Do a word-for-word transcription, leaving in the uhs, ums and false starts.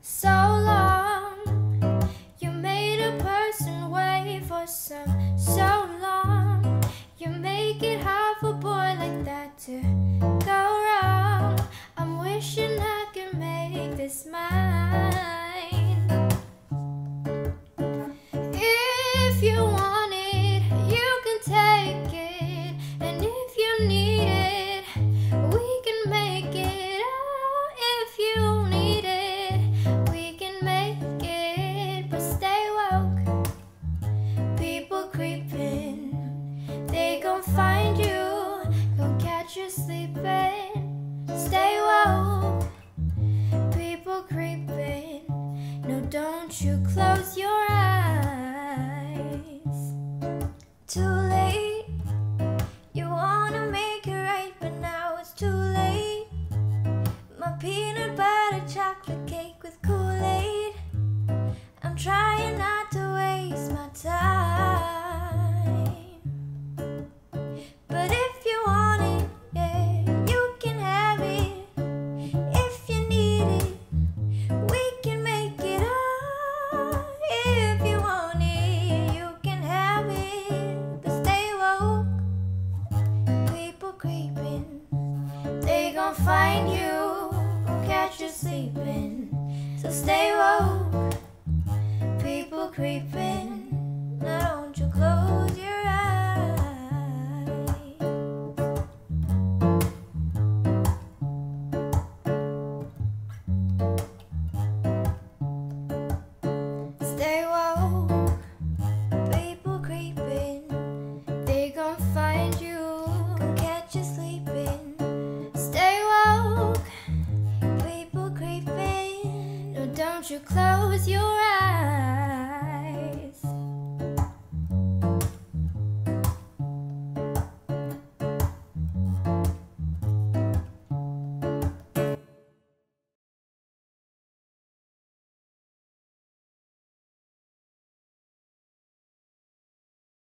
so long. You made a person wait for some so long. You make it hard for a boy like that to go wrong. I'm wishing I could make this mine. If you want it, you can take it, and if you need it, we can make it. Oh, if you need it, we can make it. But stay woke. People creeping, they gon' find you, gon' catch you sleeping. Stay woke. People creeping, no, don't you close your eyes. Too late. You wanna make it right, but now it's too late. My peanut butter chocolate cake with Kool-Aid. I'm trying not to waste my time. But if you want it, yeah, you can have it. If you need it, we can make it up. If you want it, you can have it. But stay woke. People creeping, they gon' find you, gon' catch you sleeping. So stay woke. People creeping.